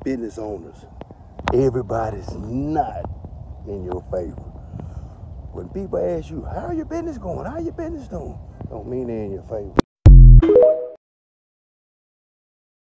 business owners, everybody's not in your favor. When people ask you, how your business going? How your business doing? Don't mean they're in your favor.